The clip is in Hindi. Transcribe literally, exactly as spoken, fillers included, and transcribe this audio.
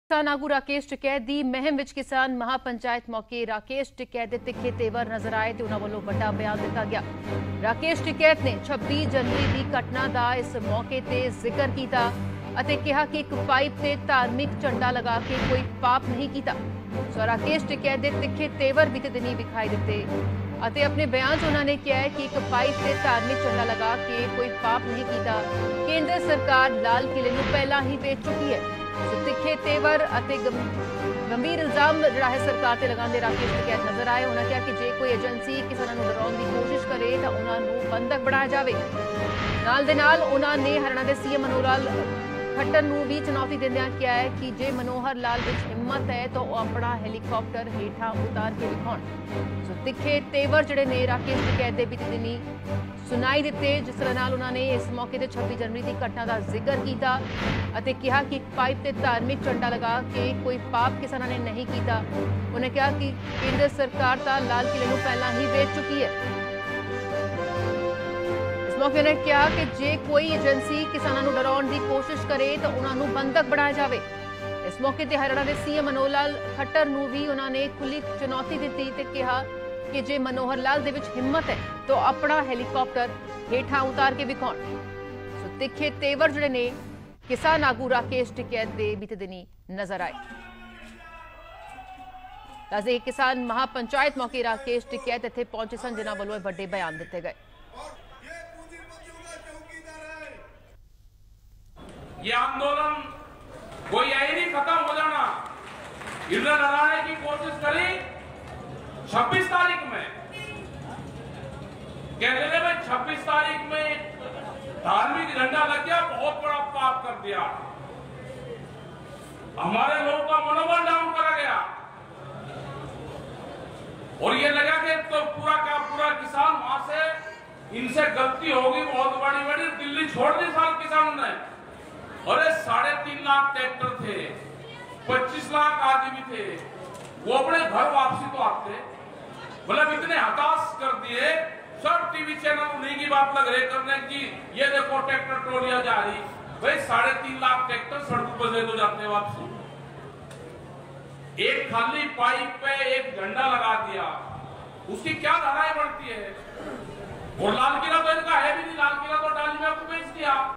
किसान आगू राकेश टिकैत दी महम विच किसान महापंचायत मौके राकेश टिकैत दे तिखे तेवर नजर आए तो उन्हां वल्लों वड्डा बयान दिता गया। राकेश टिकैत ने छब्बीस जनवरी की घटना का इस मौके ते जिक्र किया अते कहा कि एक पाइप ते धार्मिक झंडा लगा के कोई पाप नहीं किया। सो राकेश टिकैत दे तिखे तेवर बीते दिनी विखाई दिते अते अपने बयान च उन्होंने कहा है कि एक पाइप ते धार्मिक झंडा लगा के कोई पाप नहीं किया। केंद्र सरकार लाल किले नूं पहला ही बेच चुकी है। तिखे तेवर अते गंभीर इल्जाम जिहड़ा है सरकार ते लगांदे राकेश टिकैत नजर आए। उन्होंने कहा कि जे कोई एजेंसी किसानां नूं डराउण दी कोशिश करे तो उन्हां नूं बंधक बनाया जावे। नाल दे नाल उन्हां ने हरियाणा दे सीएम मनोहर लाल खट्टर नूं भी चुनौती दिंदिआं कहा है कि जे मनोहर लाल विच हिम्मत है तो वह अपना हैलीकॉप्टर हेठां उतार के विखाउण। सो तिखे तेवर जिहड़े ने राकेश टिकैत दे बीते दिनी सुनाई दिते, जिस तरह नाल उन्होंने इस मौके ते छब्बीस जनवरी की घटना का जिक्र किया अते कहा कि पाइप ते धार्मिक झंडा लगा के कोई पाप किसानां ने नहीं किया। उन्हें कहा कि केंद्र सरकार तां लाल किले नूं पहला ही बेच चुकी है। इस मौके उन्होंने कहा कि जे कोई एजेंसी किसानां नूं डराउण दी कोशिश करे तो उन्हां नूं बंधक बनाया जावे। इस मौके ते हरियाणा के सीएम मनोहर लाल खट्टर नूं भी उन्होंने खुली चुनौती दी ते कहा कि जे मनोहर लाल दे विच हिम्मत है तो अपना हैलीकॉप्टर हेठां उतार के विखाउण। सो तिखे तेवर जिहड़े ने किसान आगू राकेश टिकैत दे बीते दिनी नजर आए। दसदे किसान महापंचायत मौके राकेश टिकैत इत्थे पहुंचे सन, जिन्हां वल्लों वड्डे बयान दिते गए। ये आंदोलन कोई आई नहीं खत्म हो जाना। इधर लड़ाने की कोशिश करी छब्बीस तारीख में, कहते थे भाई छब्बीस तारीख में धार्मिक झंडा लग गया, बहुत बड़ा पाप कर दिया, हमारे लोगों का मनोबल डाउन करा गया और ये लगा कि तो पूरा का पूरा किसान वहां से इनसे गलती होगी बहुत बड़ी बड़ी। दिल्ली छोड़ दी साल किसानों ने। अरे साढ़े तीन लाख ट्रैक्टर थे, पच्चीस लाख आदमी थे, वो अपने घर वापसी तो आते, मतलब इतने हताश कर दिए। सब टीवी चैनल उन्हीं की बात लग रहे करने की, ये देखो ट्रैक्टर ट्रॉलियां जा रही। भाई साढ़े तीन लाख ट्रैक्टर सड़कों पर ले तो जाते वापसी। एक खाली पाइप पे एक झंडा लगा दिया, उसकी क्या धाराएं बढ़ती है। और लाल किला तो इनका है भी नहीं, लाल किला तो डाली में आपको बेच दिया।